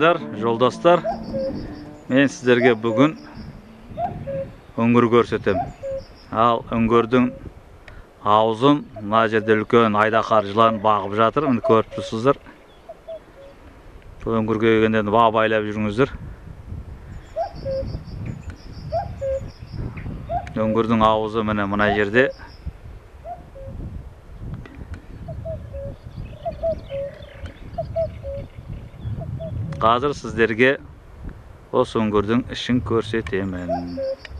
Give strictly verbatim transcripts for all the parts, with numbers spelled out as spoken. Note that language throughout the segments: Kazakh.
ағайындар, жолдастар, мен сіздерге бүгін үңгір көрсетем. Ал үңгірдің аузын мына жерде үлкен айдақар жылан бағып жатыр. Міне көріп тұрсыздар. Бұл үңгірге келгенде байлап жүріңіздер. Үңгірдің аузы міне мына жерде. Қазір сіздерге осы үңгірдің ішін көрсетемін.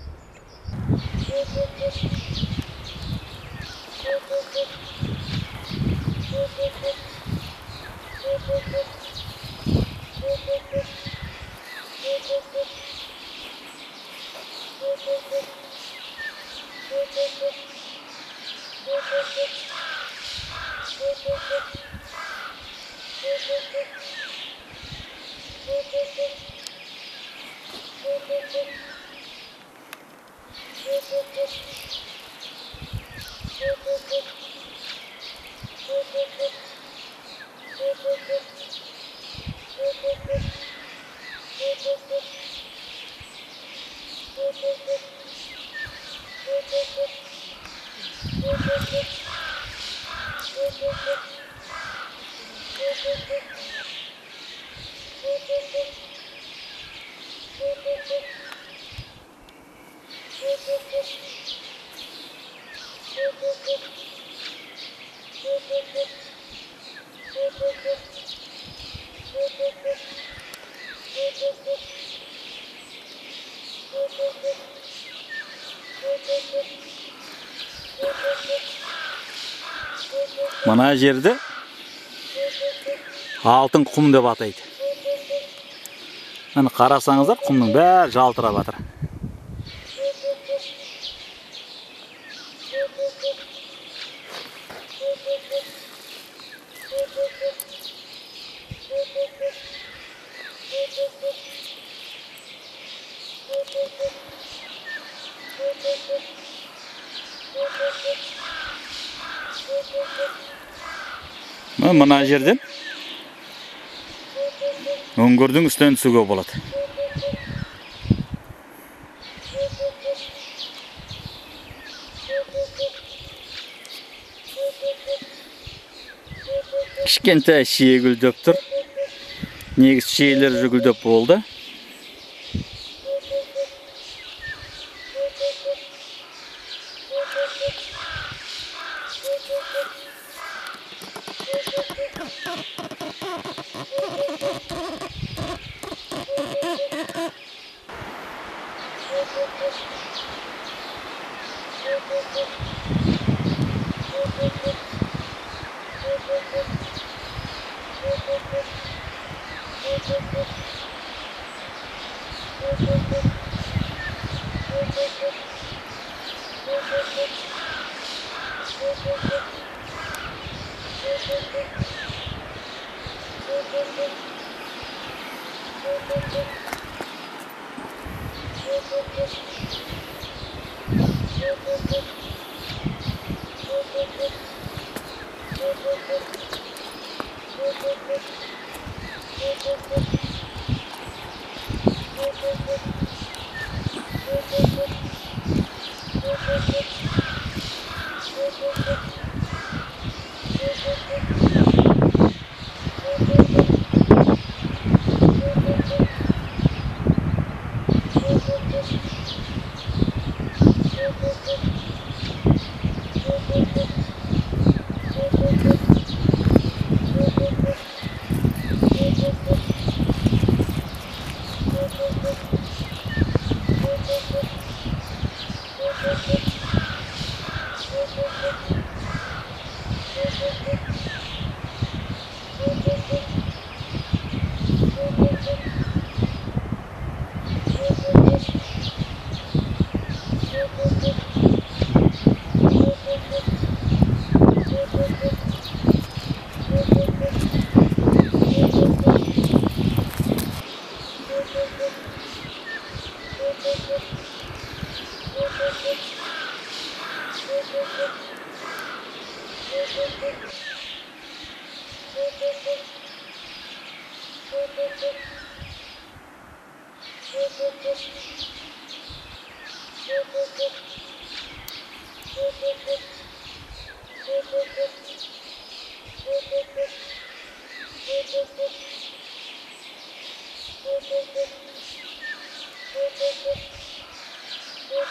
Мына жерді алтын құм деп атайды. Міне қарасаңыздар, құмның бәрі жалтырап жатыр. Мына жерден үңгірдің үстінен түсуге болады. Кішкентай шие гүлдеп тұр. Негіз шиелер жүгілдеп болды. Thank you.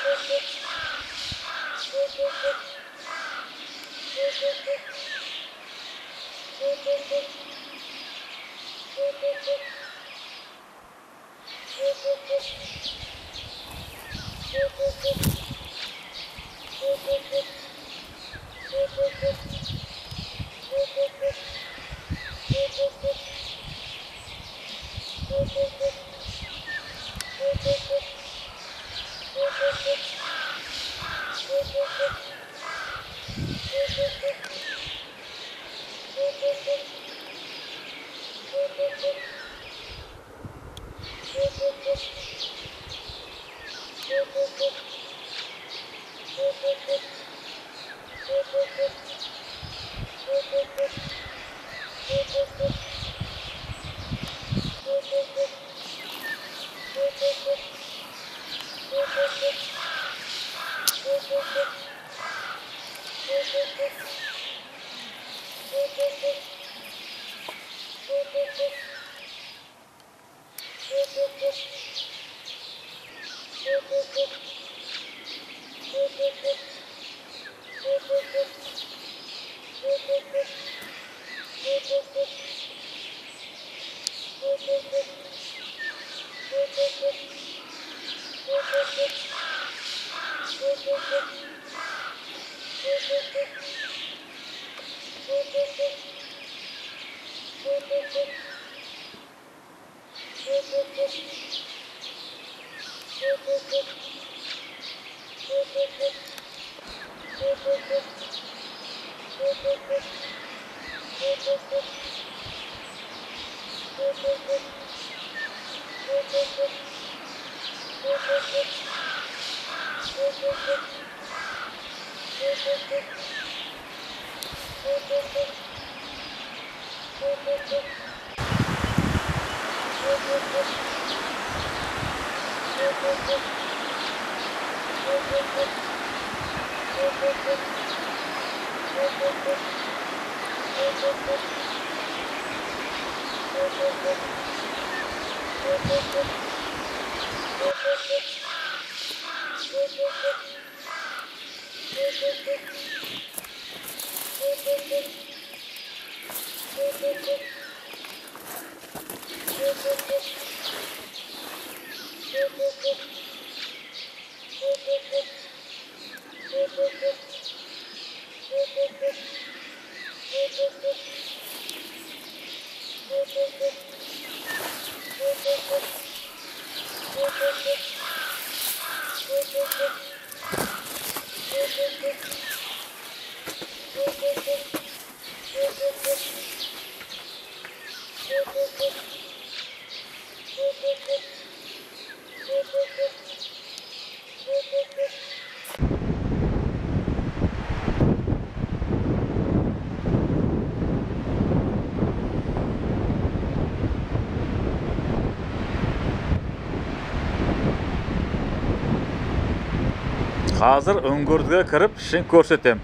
Hazır öңгөрдүгө кіріп, ішін көрсетем.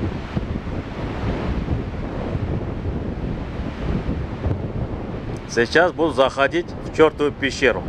Сейчас буду заходить в чертову пещеру.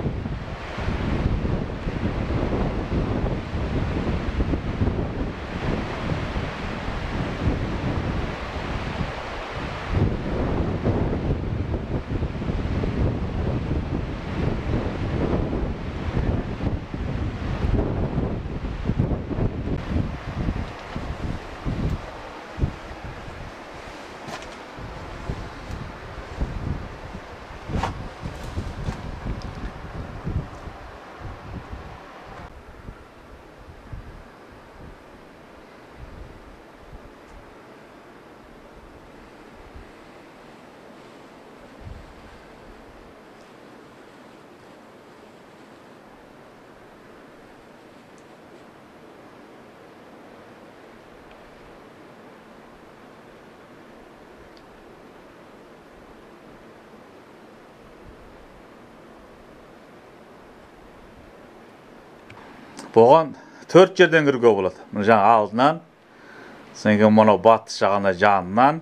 Бұған төрт жерден кіруге болады. Жаңа алдынан, содан мұны батыс жағына жанынан.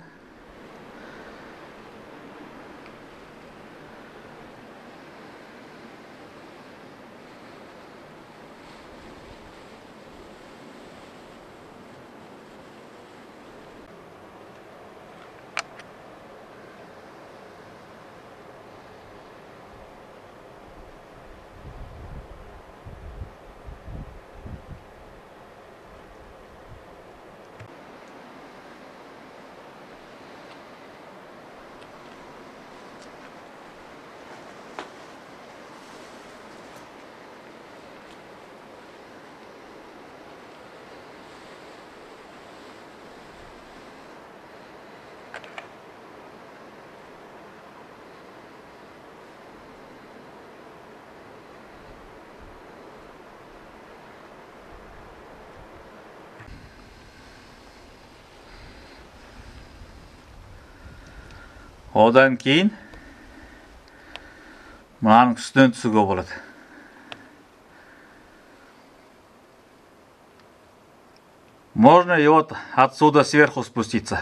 Одан кейін мынаның үстінен түсуге болады. Можно и вот отсюда сверху спуститься.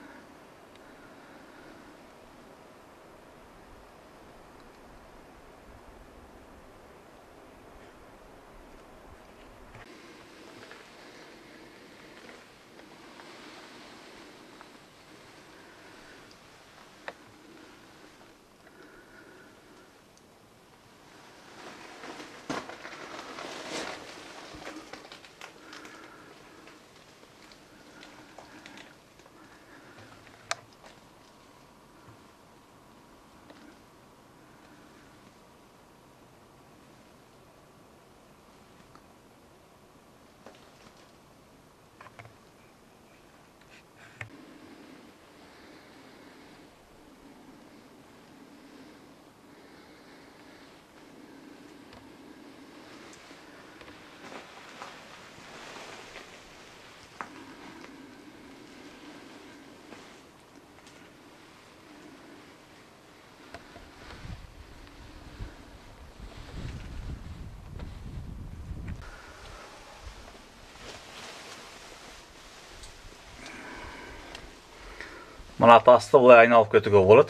Мына тасты былай айналып кетуге болады.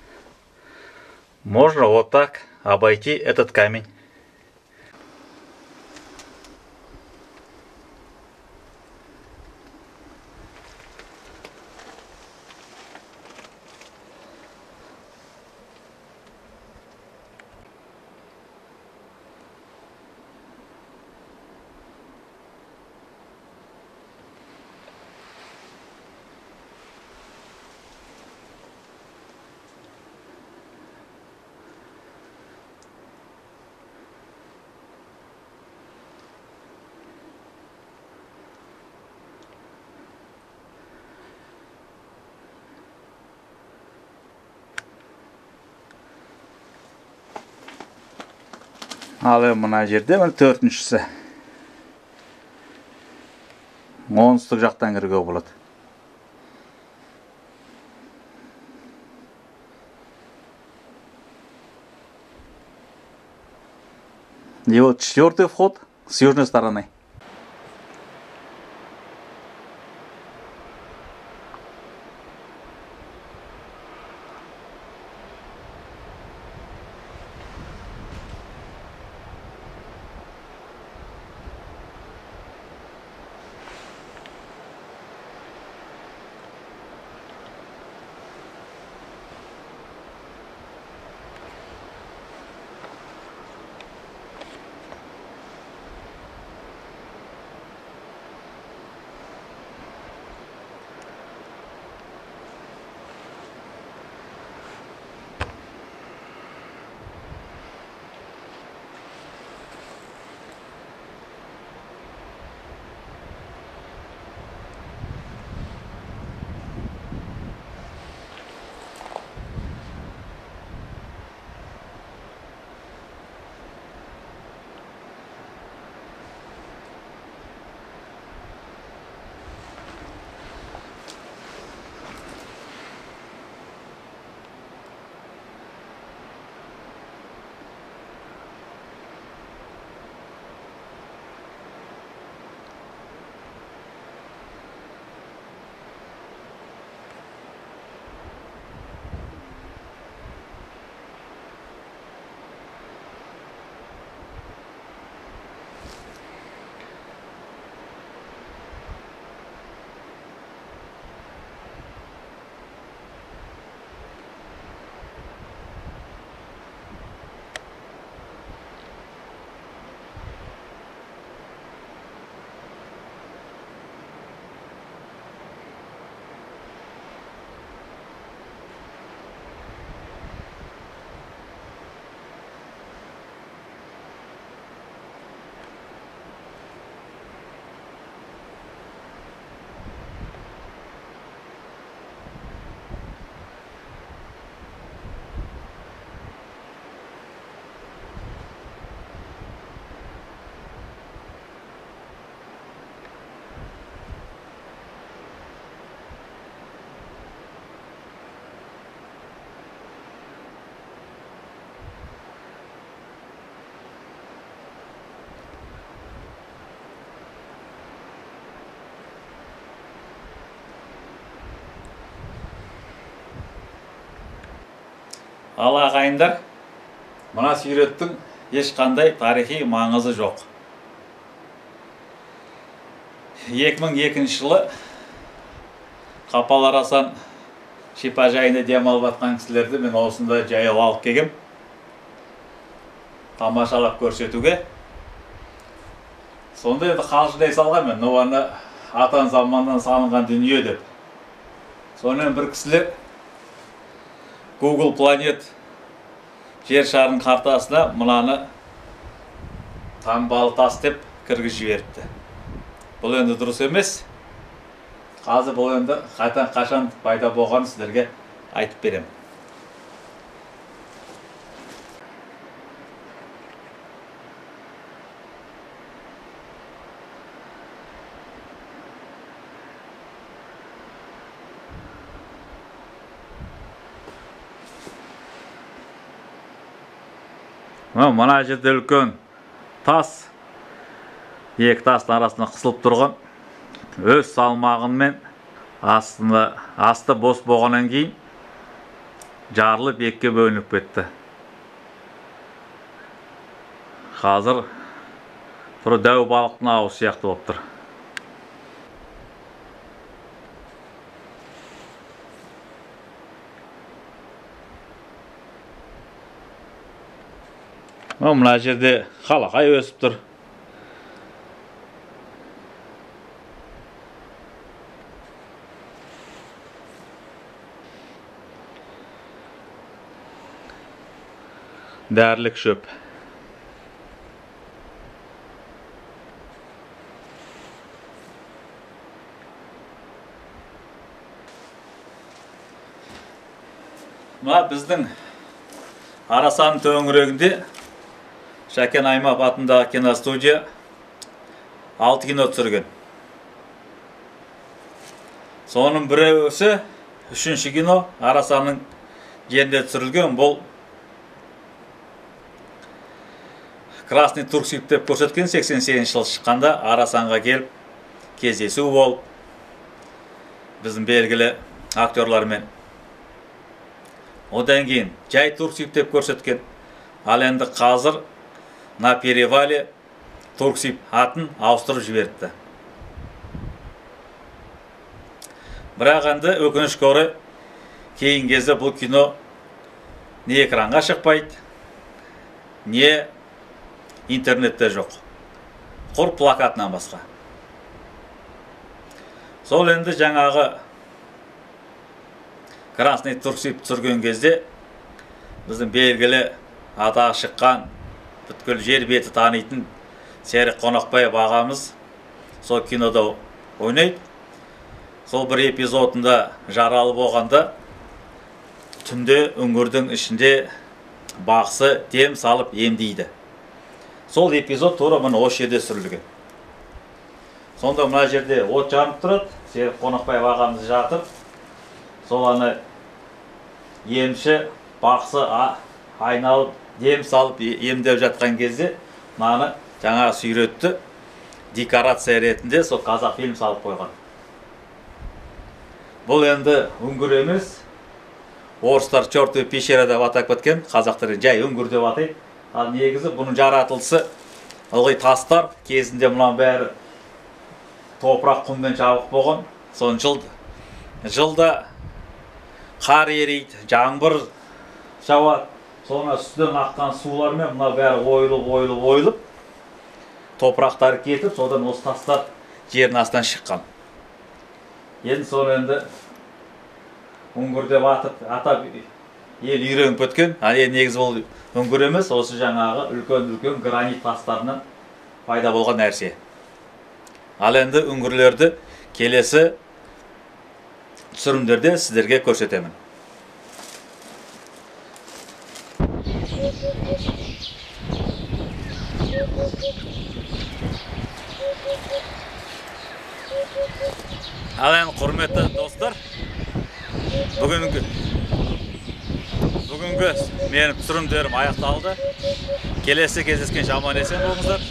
Можно вот так обойти этот камень. Ал мына жерде мына төртіншісі. оңтүстік жақтан кіруге болады. И вот четвертый вход с южной стороны. Ал ағайындар, мына сүйреттің ешқандай тарихи маңызы жоқ. екі мың екінші жылы Қапал Арасан шипажайында демалып жатқан кісілерді мен осында жаяу алып келгем. Тамашалап көрсетуге. Сонда енді қалжыңдай салған мен, оны атан заманнан салынған дүние деп. Сонымен бір кісілер Google Planet жер шарының картасына мынаны таңбалы тас деп кіргізіп жіберіпті. Бұл енді дұрыс емес. Қазір бұл енді қайтан қашан пайда болғанын сіздерге айтып берем. Мына жерде үлкен тас, екі тастың арасында қысылып тұрған, өз салмағымен асты бос болғаннан кейін жарылып екіге бөлініп кетті. Қазір бір дәу балықтың ауыз сияқты болып тұр. Мына жерде қалақай өсіп тұр. Дәрілік шөп. Мына біздің Арасан төңірегінде Шәкен Аймап атындағы киностудия алты кино түсірген. Соның біреусі үшінші кино Арасанның жерінде түсірілген. Бұл Красный Турксиб деп көрсеткен. сексен сегізінші жылы шыққанда Арасанға келіп кездесу болып біздің белгілі актерлармен. Одан кейін жай Турксиб деп көрсеткен. Ал енді қазір на перевале Турксиб атын ауыстырып жіберді. Бірақ енді өкінішке орай кейін кезде бұл кино не экранға шықпайды, не интернетте жоқ. Құр плакатынан басқа. Сол енді жаңағы Красный Турксиб түсірген кезде біздің белгілі атағы шыққан, бүткіл жер беті танитын Серік Қонақбаев ағамыз сол кинода ойнайды. Сол бір эпизодында жаралы болғанда түнде үңгірдің ішінде бақсы дем салып емдейді. Сол эпизод тура мына осы жерде түсірілген. Сонда мына жерде от жанып тұрады, Серік Қонақбаев ағамыз жатыр. Сол аны емші бақсы айналып дем салып емдеп жатқан кезде мынаны жаңа сүйретті декорация ретінде сол қазақ фильм салып қойған. Бұл енді үңгір емес, орыстар чертовы пещера деп атап кеткен, қазақтар жай үңгір деп атайды. Ал негізі бұның жаратылысы ылғи тастар, кезінде мына бәрі топырақ құммен жабық болған. Сон жылда қар ериді, жаңбыр жауады. Sonra үстіден аққан сулармен мына бәрі ойылып, ойылып, ойылып, топырақтары кетіп, содан осы тастар жердің астынан шыққан. Енді соны енді үңгір деп атап ел үйреніп кеткен. Ал енді негізі бұл үңгір емес, осы жаңағы үлкен-үлкен гранит тастарынан пайда болған нәрсе. Ал енді үңгірлерді келесі түсірімдерде сіздерге көрсетемін. Ал енді құрметті достар, бүгінгі бүгінгі менің түсірімдерім аяқталды. Келесі кездескенше аман есен болыңыздар.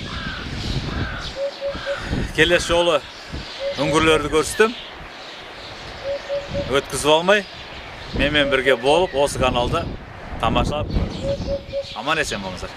Келесі жолы үңгірлерді көрсетем. Өткізіп алмай, менімен бірге болып осы каналда Tamamlab aman esen bolыңыздар.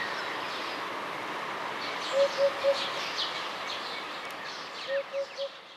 Thank you.